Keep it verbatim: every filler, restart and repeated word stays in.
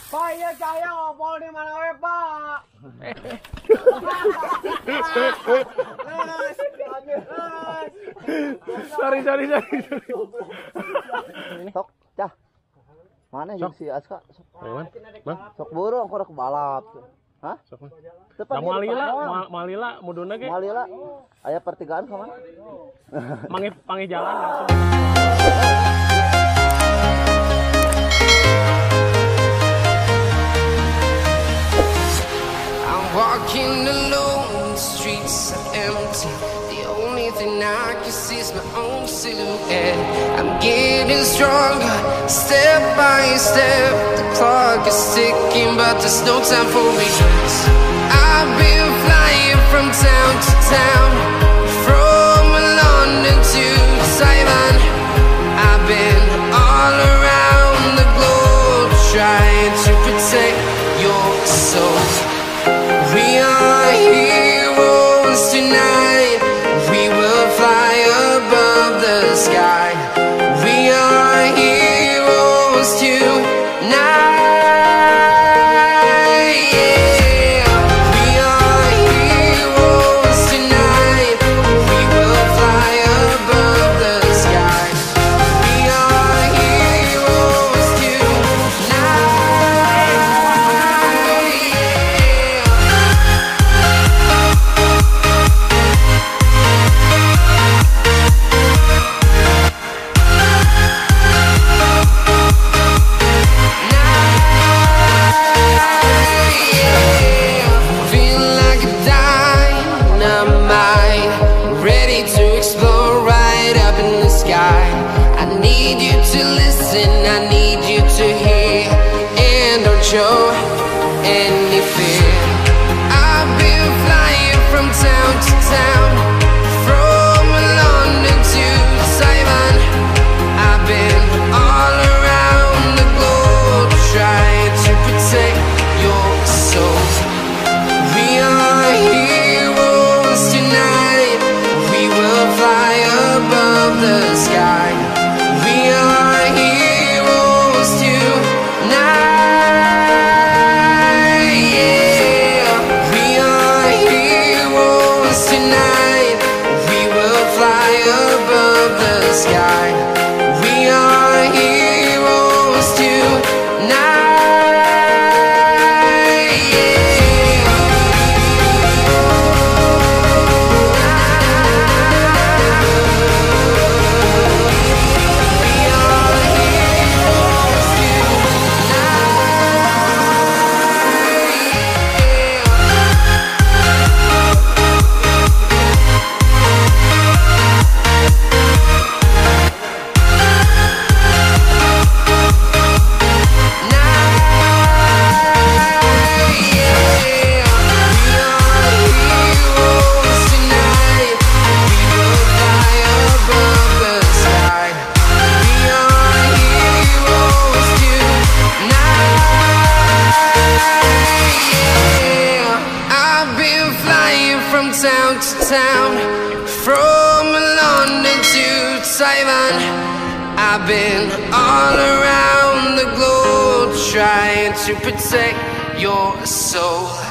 Pak, iya saya ngobrol di mana we, Pak? Sorry, sorry, sorry. Sok, cah. Mana jeung si Aska? Sok. Bang, Sok buru aku rek balap. Hah? sok. Tepan Mau alila, mau alila muduna ge. Mau alila. Aya pertigaan ka mana? Mangi pangi jalan langsung. Walking alone, the streets are empty. The only thing I can see is my own silhouette. I'm getting stronger, step by step. The clock is ticking, but there's no time for regrets. I've been flying from town to town, from London to Taiwan. I've been all around the globe, trying to protect your soul. We are heroes tonight. We will fly above the sky. We are heroes tonight. Yeah. We are heroes tonight. We will fly above the sky. We are heroes tonight. Show any fear. I've been flying from town to town, from London to Taiwan. I've been all around the globe, trying to protect your soul. We are heroes tonight. We will fly above the sky. We are heroes tonight. Sky. We are heroes tonight. Yeah. We are heroes town to town, from London to Taiwan. I've been all around the globe, trying to protect your soul.